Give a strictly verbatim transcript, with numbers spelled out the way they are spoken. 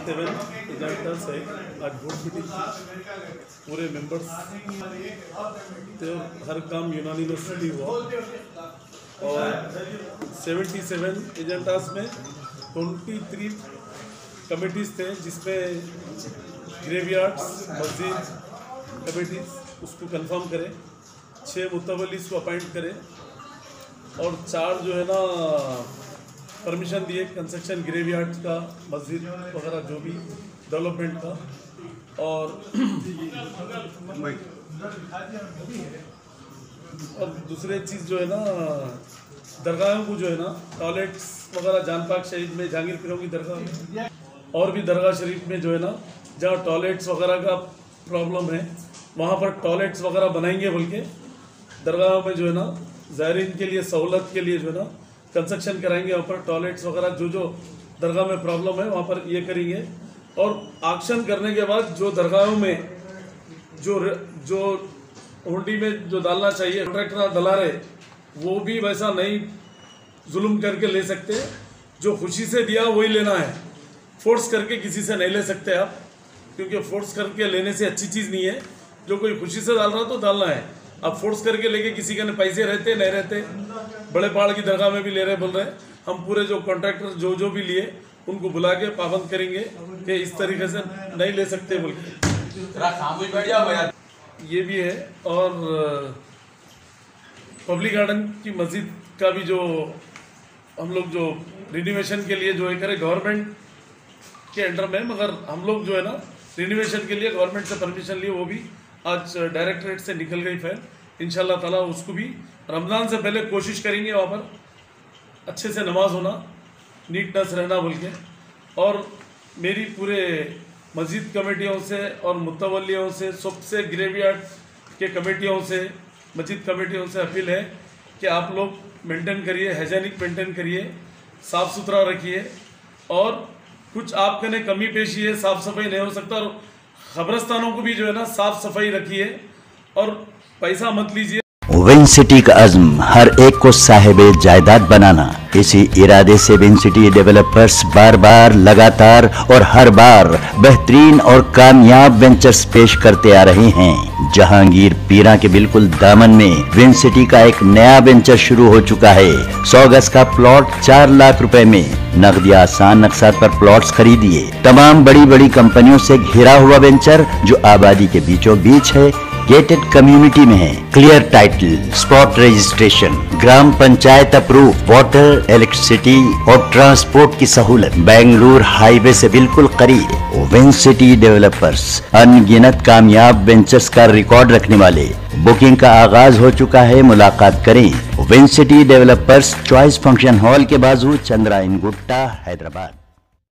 Seven एजेंटर्स है आज board meeting पूरे मेंबर्स तो हर काम यूनानिमसली हुआ और सतहत्तर एजेंटास में तेईस कमेटीज़ थे जिसमें ग्रेवयार्ड्स मस्जिद कमेटीज़ उसको कंफर्म करें, छः मुतवल्लिस को अपॉइंट करें और चार जो है ना परमिशन दिए कंस्ट्रक्शन ग्रेवयार्ड्स का, मस्जिद वगैरह जो भी डेवलपमेंट का। और और दूसरे चीज़ जो है ना दरगाहों को जो है ना टॉयलेट्स वगैरह जान पाक शरीफ में जहांगीर पीरों की दरगाह और भी दरगाह शरीफ में जो है ना जहाँ टॉयलेट्स वगैरह का प्रॉब्लम है वहाँ पर टॉयलेट्स वगैरह बनाएंगे बोल के दरगाहों में जो है ना ज़ायरीन के लिए सहूलत के लिए जो है ना कंस्ट्रक्शन कराएंगे, वहाँ पर टॉयलेट्स वगैरह जो जो दरगाह में प्रॉब्लम है वहाँ पर ये करेंगे। और एक्शन करने के बाद जो दरगाहों में जो जो हुंडी में जो डालना चाहिए कॉन्ट्रैक्टर दला रहे वो भी वैसा नहीं जुल्म करके ले सकते, जो खुशी से दिया वही लेना है, फोर्स करके किसी से नहीं ले सकते आप, क्योंकि फोर्स करके लेने से अच्छी चीज़ नहीं है। जो कोई खुशी से डाल रहा तो डालना है, अब फोर्स करके लेके किसी के पैसे रहते नहीं रहते, बड़े पहाड़ की दरगाह में भी ले रहे बोल रहे हम पूरे जो कॉन्ट्रैक्टर जो जो भी लिए उनको बुला के पाबंद करेंगे कि इस तरीके से नहीं ले सकते बोल के ये भी है। और पब्लिक गार्डन की मस्जिद का भी जो हम लोग जो रिनोवेशन के लिए जो है करे गवर्नमेंट के अंडर में, मगर हम लोग जो है ना रिनोवेशन के लिए गवर्नमेंट से परमिशन लिए वो भी आज डायरेक्टरेट से निकल गई फाइल, इंशाल्लाह ताला उसको भी रमज़ान से पहले कोशिश करेंगे वहाँ पर अच्छे से नमाज होना, नीटनेस रहना बोल के। और मेरी पूरे मस्जिद कमेटियों से और मुतवल्लियों से सबसे ग्रेवयार्ड के कमेटियों से मस्जिद कमेटियों से अपील है कि आप लोग मेंटेन करिए, हाइजीनिक मेंटेन करिए, साफ़ सुथरा रखिए और कुछ आपके ने कमी पेशी है, साफ़ सफाई नहीं हो सकता, और खबरस्तानों को भी जो है ना साफ़ सफाई रखिए और पैसा मत लीजिए। विन सिटी का अज़्म हर एक को साहिब जायदाद बनाना, इसी इरादे से विन सिटी डेवलपर्स बार बार लगातार और हर बार बेहतरीन और कामयाब वेंचर्स पेश करते आ रहे हैं। जहांगीर पीरा के बिल्कुल दामन में विन सिटी का एक नया वेंचर शुरू हो चुका है। सौ गज का प्लॉट चार लाख रुपए में, नकदी आसान नक्शा पर प्लॉट्स खरीदिए। तमाम बड़ी बड़ी कंपनियों से घिरा हुआ वेंचर जो आबादी के बीचों बीच है, गेटेड कम्युनिटी में है, clear title, spot registration, gram panchayat approve, water, electricity और ट्रांसपोर्ट की सहूलत, बेंगलुरु हाईवे से बिल्कुल करीब। विन सिटी डेवलपर्स अनगिनत कामयाब वेंचर्स का रिकॉर्ड रखने वाले, बुकिंग का आगाज हो चुका है, मुलाकात करें। Win City Developers, Choice function hall के बाजू, चंद्रायन गुट्टा, हैदराबाद।